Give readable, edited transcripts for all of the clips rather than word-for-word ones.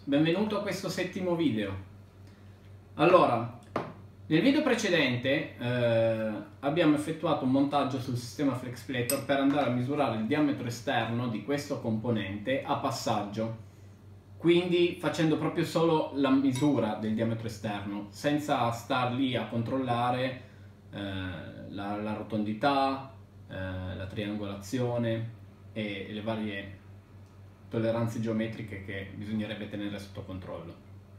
benvenuto a questo settimo video. Allora, nel video precedente abbiamo effettuato un montaggio sul sistema FlexPlator per andare a misurare il diametro esterno di questo componente a passaggio, quindi facendo proprio solo la misura del diametro esterno, senza star lì a controllare la rotondità, la triangolazione e le varie tolleranze geometriche che bisognerebbe tenere sotto controllo.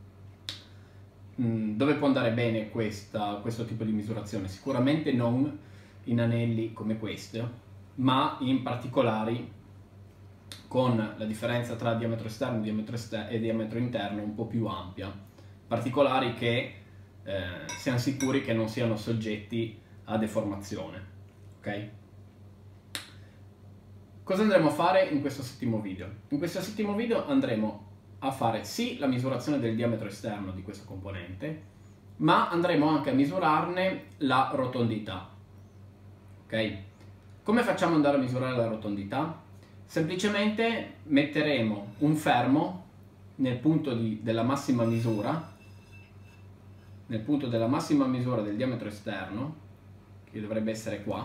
Dove può andare bene questo tipo di misurazione? Sicuramente non in anelli come questo, ma in particolari con la differenza tra diametro esterno e diametro interno un po' più ampia, particolari che siamo sicuri che non siano soggetti a deformazione. Ok? Cosa andremo a fare in questo settimo video? In questo settimo video andremo a fare sì la misurazione del diametro esterno di questo componente, ma andremo anche a misurarne la rotondità. Ok? Come facciamo ad andare a misurare la rotondità? Semplicemente metteremo un fermo nel punto della massima misura, nel punto della massima misura del diametro esterno, che dovrebbe essere qua,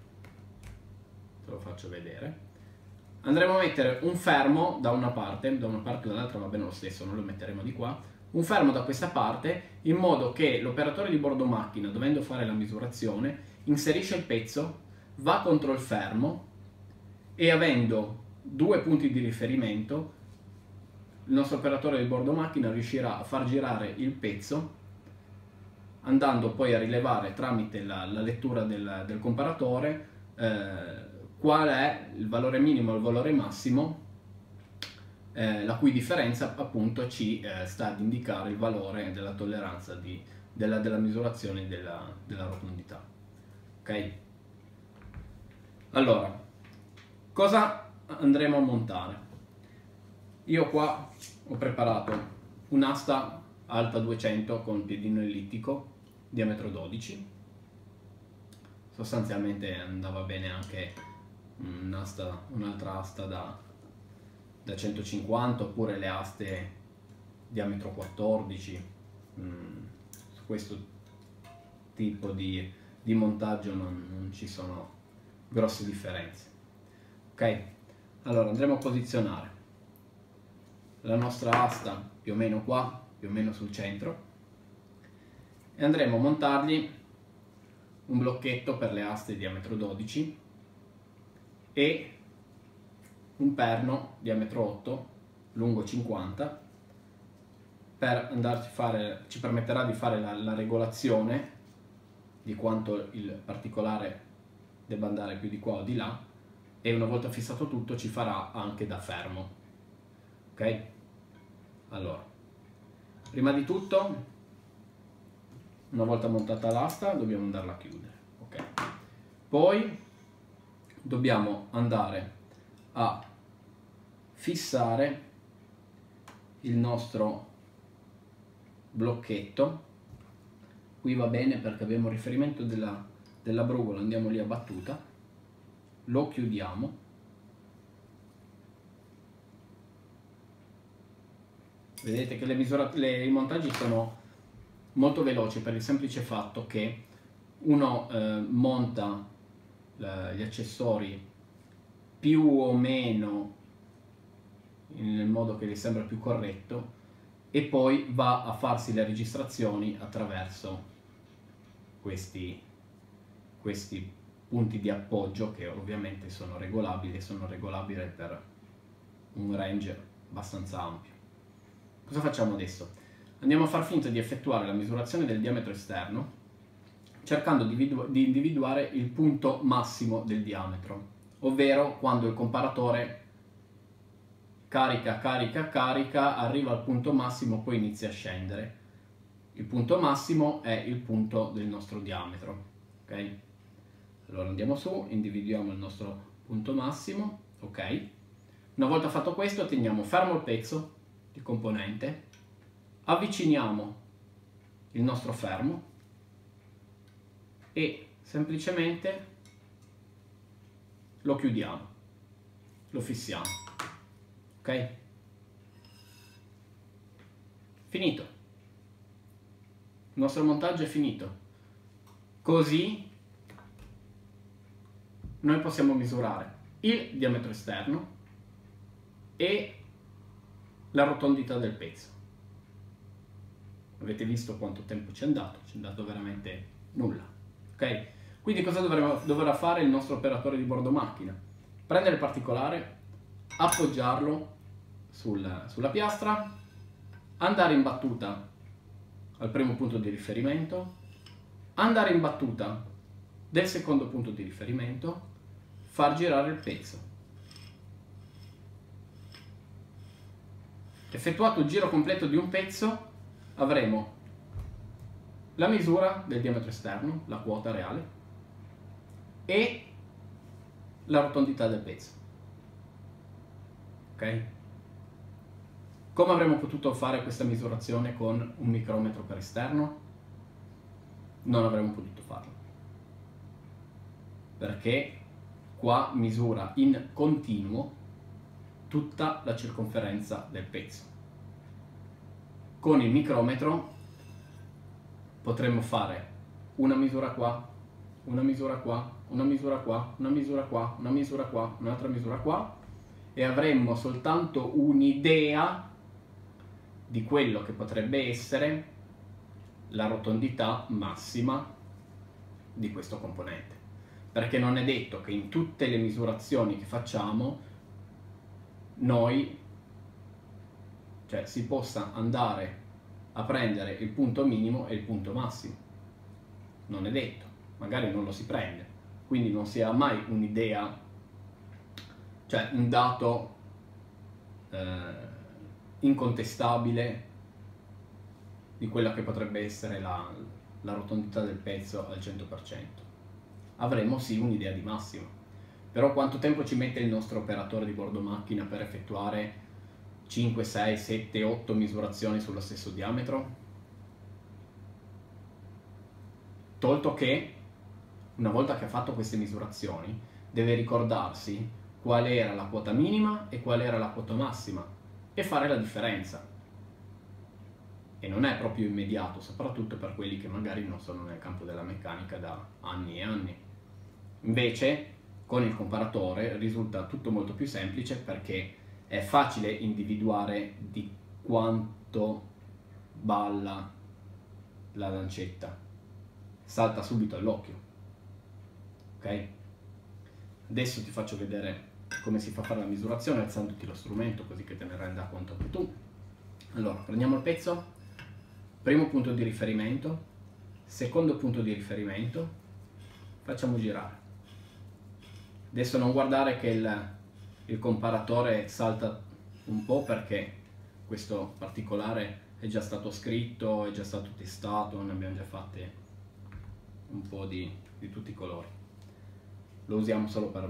te lo faccio vedere. Andremo a mettere un fermo da una parte o dall'altra, va bene lo stesso, non lo metteremo di qua, un fermo da questa parte, in modo che l'operatore di bordo macchina, dovendo fare la misurazione, inserisce il pezzo, va contro il fermo e avendo due punti di riferimento, il nostro operatore di bordo macchina riuscirà a far girare il pezzo, andando poi a rilevare tramite la lettura del comparatore qual è il valore minimo e il valore massimo, la cui differenza appunto ci sta ad indicare il valore della tolleranza della misurazione della rotondità. Ok? Allora, cosa andremo a montare? Io qua ho preparato un'asta alta 200 con piedino ellittico, diametro 12. Sostanzialmente andava bene anche un'altra asta da 150, oppure le aste diametro 14. Su questo tipo di montaggio non ci sono grosse differenze. Ok? Allora andremo a posizionare la nostra asta più o meno qua, più o meno sul centro, e andremo a montargli un blocchetto per le aste diametro 12 e un perno diametro 8 lungo 50 ci permetterà di fare la regolazione di quanto il particolare debba andare più di qua o di là, e una volta fissato tutto ci farà anche da fermo. Ok? Allora, prima di tutto, una volta montata l'asta, dobbiamo andarla a chiudere. Ok? Poi dobbiamo andare a fissare il nostro blocchetto. Qui va bene perché abbiamo riferimento della brugola, andiamo lì a battuta, lo chiudiamo, vedete che i montaggi sono molto veloci per il semplice fatto che uno monta gli accessori più o meno nel modo che gli sembra più corretto e poi va a farsi le registrazioni attraverso questi punti di appoggio, che ovviamente sono regolabili per un range abbastanza ampio. Cosa facciamo adesso? Andiamo a far finta di effettuare la misurazione del diametro esterno, cercando di individuare il punto massimo del diametro, ovvero quando il comparatore carica, arriva al punto massimo, poi inizia a scendere. Il punto massimo è il punto del nostro diametro. Ok? Allora andiamo su, individuiamo il nostro punto massimo. Ok? Una volta fatto questo, teniamo fermo il pezzo di componente, avviciniamo il nostro fermo e semplicemente lo chiudiamo, lo fissiamo. Ok? Finito. Il nostro montaggio è finito. Così noi possiamo misurare il diametro esterno e la rotondità del pezzo. Avete visto quanto tempo ci è andato veramente nulla. Ok? Quindi cosa dovrà fare il nostro operatore di bordo macchina? Prendere il particolare, appoggiarlo sulla piastra, andare in battuta al primo punto di riferimento, andare in battuta del secondo punto di riferimento, far girare il pezzo. Effettuato il giro completo di un pezzo, avremo la misura del diametro esterno, la quota reale, e la rotondità del pezzo. Ok? Come avremmo potuto fare questa misurazione con un micrometro per esterno? Non avremmo potuto farlo, perché qua misura in continuo tutta la circonferenza del pezzo. Con il micrometro potremmo fare una misura qua, una misura qua, una misura qua, una misura qua, una misura qua, un'altra misura qua, e avremmo soltanto un'idea di quello che potrebbe essere la rotondità massima di questo componente. Perché non è detto che in tutte le misurazioni che facciamo si possa andare a prendere il punto minimo e il punto massimo. Non è detto, magari non lo si prende, quindi non si ha mai un'idea, cioè un dato incontestabile di quella che potrebbe essere la rotondità del pezzo al 100%. Avremo sì un'idea di massimo, però quanto tempo ci mette il nostro operatore di bordo macchina per effettuare 5, 6, 7, 8 misurazioni sullo stesso diametro? Tolto che, una volta che ha fatto queste misurazioni, deve ricordarsi qual era la quota minima e qual era la quota massima e fare la differenza. E non è proprio immediato, soprattutto per quelli che magari non sono nel campo della meccanica da anni e anni. Invece, con il comparatore risulta tutto molto più semplice, perché è facile individuare di quanto balla la lancetta. Salta subito all'occhio. Ok? Adesso ti faccio vedere come si fa a fare la misurazione alzandoti lo strumento, così che te ne renda conto anche tu. Allora, prendiamo il pezzo, primo punto di riferimento, secondo punto di riferimento, facciamo girare. Adesso non guardare che il comparatore salta un po', perché questo particolare è già stato scritto, è già stato testato, ne abbiamo già fatte un po' di tutti i colori. Lo usiamo solo per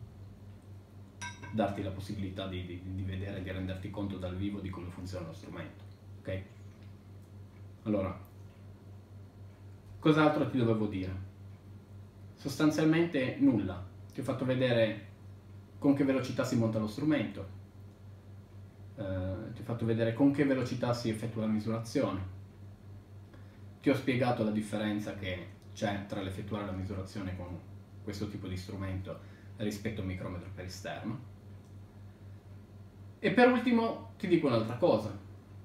darti la possibilità di vedere, di renderti conto dal vivo di come funziona lo strumento. Ok? Allora, cos'altro ti dovevo dire? Sostanzialmente nulla. Ti ho fatto vedere con che velocità si monta lo strumento, ti ho fatto vedere con che velocità si effettua la misurazione, ti ho spiegato la differenza che c'è tra l'effettuare la misurazione con questo tipo di strumento rispetto a un micrometro per esterno. E per ultimo ti dico un'altra cosa.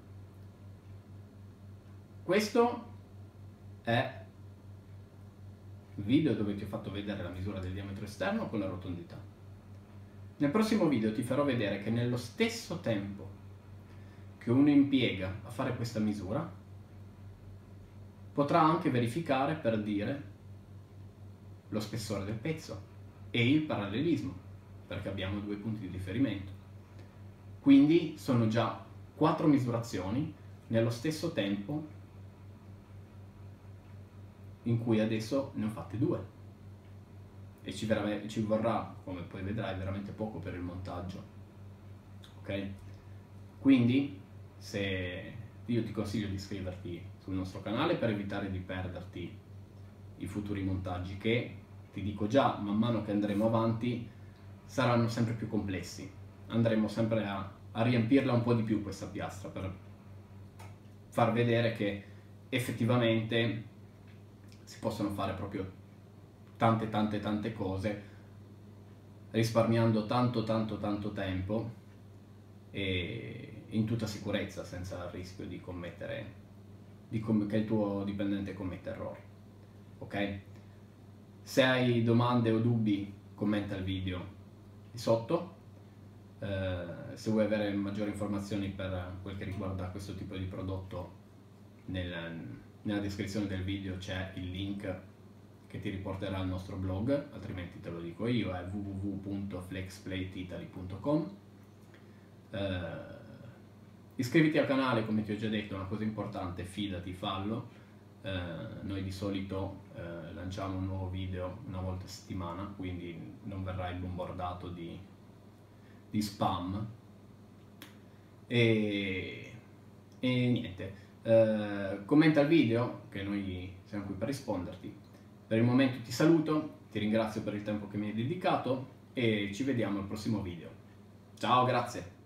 Questo è il video dove ti ho fatto vedere la misura del diametro esterno con la rotondità. Nel prossimo video ti farò vedere che nello stesso tempo che uno impiega a fare questa misura, potrà anche verificare, per dire, lo spessore del pezzo e il parallelismo, perché abbiamo due punti di riferimento. Quindi sono già 4 misurazioni nello stesso tempo, in cui adesso ne ho fatte 2, e ci vorrà, come poi vedrai, veramente poco per il montaggio. Ok? Quindi io ti consiglio di iscriverti sul nostro canale per evitare di perderti i futuri montaggi, che, ti dico già, man mano che andremo avanti saranno sempre più complessi. Andremo sempre a riempirla un po' di più questa piastra far vedere che effettivamente si possono fare proprio tante cose risparmiando tanto tempo e in tutta sicurezza, senza il rischio di che il tuo dipendente commetta errori. Ok? Se hai domande o dubbi, commenta il video di sotto. Se vuoi avere maggiori informazioni per quel che riguarda questo tipo di prodotto, nella descrizione del video c'è il link che ti riporterà al nostro blog, altrimenti te lo dico io, è www.flexplateitaly.com. Iscriviti al canale, come ti ho già detto, è una cosa importante, fidati, fallo. Noi di solito lanciamo un nuovo video una volta a settimana, quindi non verrai bombardato di spam e niente, commenta il video che noi siamo qui per risponderti. Per il momento ti saluto, ti ringrazio per il tempo che mi hai dedicato e ci vediamo al prossimo video. Ciao, grazie!